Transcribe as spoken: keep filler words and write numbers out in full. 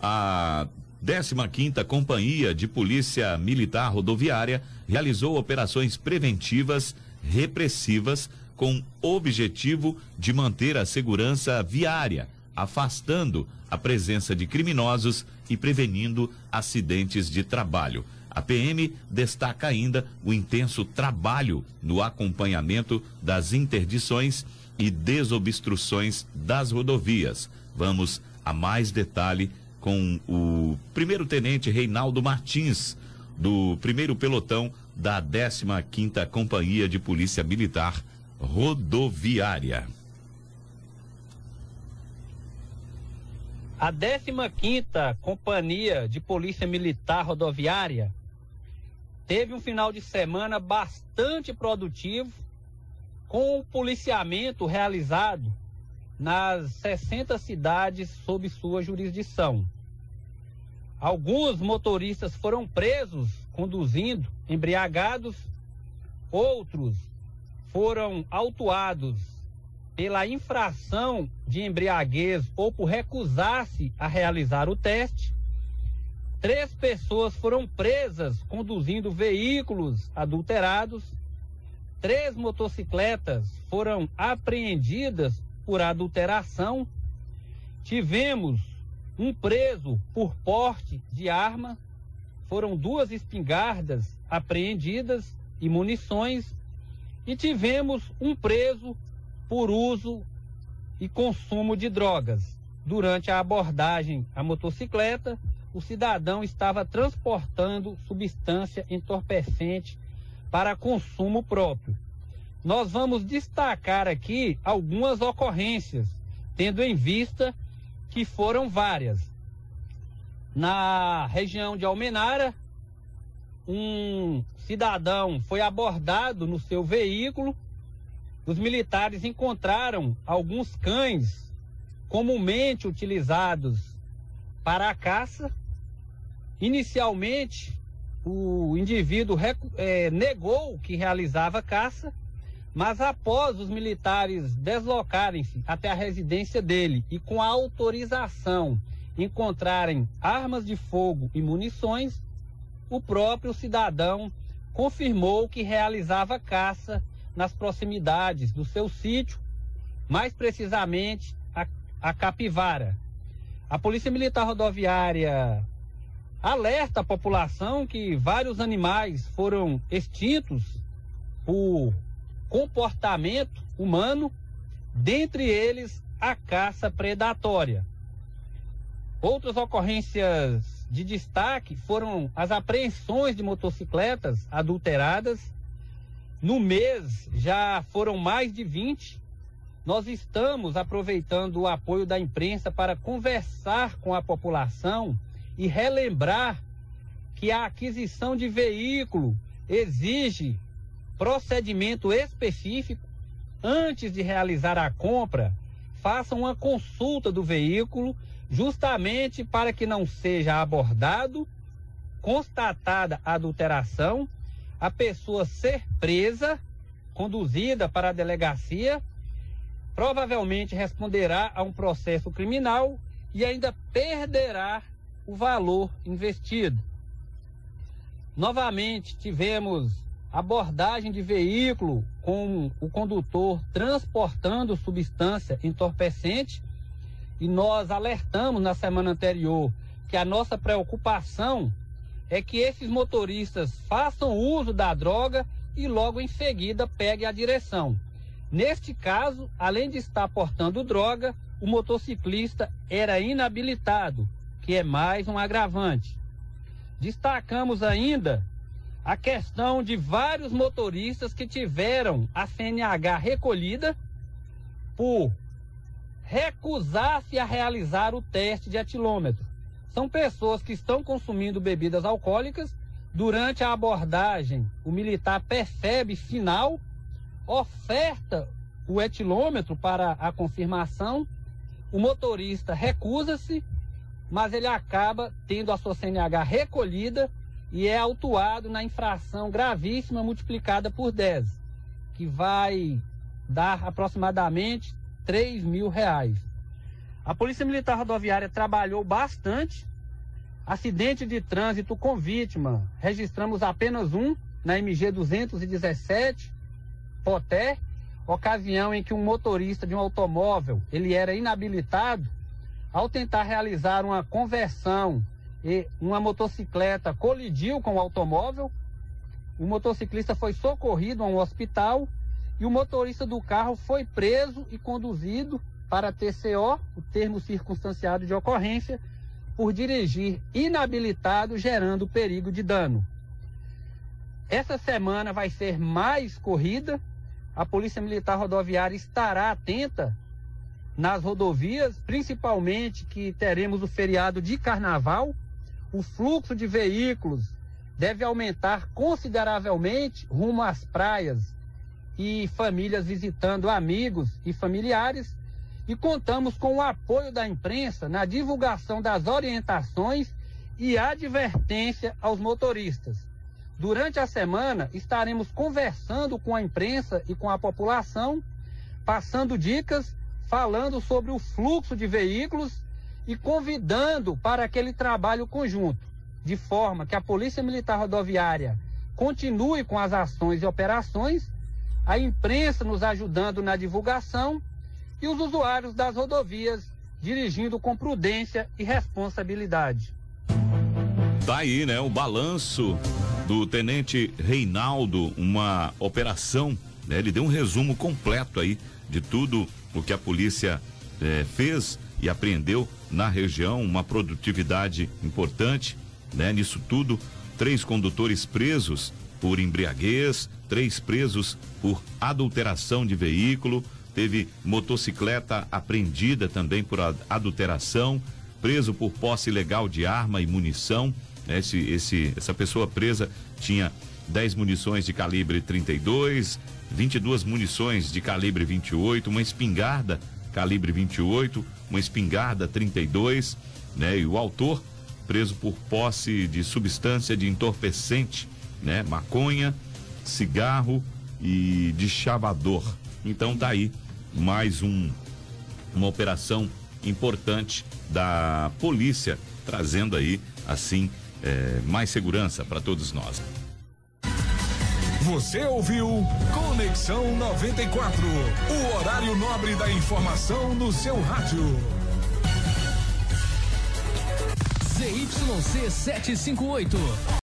A décima quinta Companhia de Polícia Militar Rodoviária realizou operações preventivas repressivas com objetivo de manter a segurança viária, afastando a presença de criminosos e prevenindo acidentes de trabalho. A P M destaca ainda o intenso trabalho no acompanhamento das interdições e desobstruções das rodovias. Vamos a mais detalhe com o primeiro-tenente Reinaldo Martins, do primeiro pelotão da décima quinta Companhia de Polícia Militar Rodoviária. A décima quinta Companhia de Polícia Militar Rodoviária teve um final de semana bastante produtivo, com o policiamento realizado nas sessenta cidades sob sua jurisdição. Alguns motoristas foram presos conduzindo embriagados, outros foram autuados pela infração de embriaguez ou por recusar-se a realizar o teste. Três pessoas foram presas conduzindo veículos adulterados. Três motocicletas foram apreendidas por adulteração. Tivemos um preso por porte de arma. Foram duas espingardas apreendidas e munições. E tivemos um preso por uso e consumo de drogas. Durante a abordagem à motocicleta, o cidadão estava transportando substância entorpecente para consumo próprio. Nós vamos destacar aqui algumas ocorrências, tendo em vista que foram várias. Na região de Almenara, um cidadão foi abordado no seu veículo. Os militares encontraram alguns cães comumente utilizados para a caça. Inicialmente, o indivíduo é, negou que realizava caça, mas após os militares deslocarem-se até a residência dele e com a autorização encontrarem armas de fogo e munições, o próprio cidadão confirmou que realizava caça nas proximidades do seu sítio, mais precisamente a, a capivara. A Polícia Militar Rodoviária alerta a população que vários animais foram extintos por comportamento humano, dentre eles a caça predatória. Outras ocorrências de destaque foram as apreensões de motocicletas adulteradas. No mês já foram mais de vinte. Nós estamos aproveitando o apoio da imprensa para conversar com a população e relembrar que a aquisição de veículo exige procedimento específico. Antes de realizar a compra, faça uma consulta do veículo, justamente para que não seja abordado, constatada a adulteração, a pessoa ser presa, conduzida para a delegacia, provavelmente responderá a um processo criminal e ainda perderá o valor investido. Novamente, tivemos abordagem de veículo com o condutor transportando substância entorpecente, e nós alertamos na semana anterior que a nossa preocupação é que esses motoristas façam uso da droga e logo em seguida peguem a direção. Neste caso, além de estar portando droga, o motociclista era inabilitado, que é mais um agravante. Destacamos ainda a questão de vários motoristas que tiveram a C N H recolhida por recusar-se a realizar o teste de etilômetro. São pessoas que estão consumindo bebidas alcoólicas. Durante a abordagem, o militar percebe sinal, oferta o etilômetro para a confirmação, o motorista recusa-se, mas ele acaba tendo a sua C N H recolhida e é autuado na infração gravíssima multiplicada por dez, que vai dar aproximadamente três mil reais. A Polícia Militar Rodoviária trabalhou bastante Acidente de trânsito com vítima, registramos apenas um na M G duzentos e dezessete, Poté, ocasião em que um motorista de um automóvel, ele era inabilitado, ao tentar realizar uma conversão, e uma motocicleta colidiu com o automóvel, o motociclista foi socorrido a um hospital e o motorista do carro foi preso e conduzido para T C O, o termo circunstanciado de ocorrência, por dirigir inabilitado, gerando perigo de dano. Essa semana vai ser mais corrida, a Polícia Militar Rodoviária estará atenta nas rodovias, principalmente que teremos o feriado de Carnaval, o fluxo de veículos deve aumentar consideravelmente rumo às praias e famílias visitando amigos e familiares, e contamos com o apoio da imprensa na divulgação das orientações e advertência aos motoristas. Durante a semana, estaremos conversando com a imprensa e com a população, passando dicas, falando sobre o fluxo de veículos e convidando para aquele trabalho conjunto, de forma que a Polícia Militar Rodoviária continue com as ações e operações, a imprensa nos ajudando na divulgação e os usuários das rodovias dirigindo com prudência e responsabilidade. Tá aí, né, o balanço do Tenente Reinaldo, uma operação, né, ele deu um resumo completo aí de tudo o que a polícia eh, fez e apreendeu na região, uma produtividade importante, né, nisso tudo, três condutores presos por embriaguez, três presos por adulteração de veículo, teve motocicleta apreendida também por adulteração, preso por posse ilegal de arma e munição. Esse, esse, essa pessoa presa tinha dez munições de calibre trinta e dois, vinte e duas munições de calibre vinte e oito, uma espingarda calibre vinte e oito, uma espingarda trinta e dois, né? E o autor preso por posse de substância de entorpecente, né? Maconha, cigarro e de chavador. Então tá aí mais um, uma operação importante da polícia, trazendo aí, assim, é, mais segurança para todos nós. Você ouviu Conexão noventa e quatro, o horário nobre da informação no seu rádio. Z Y C setecentos e cinquenta e oito.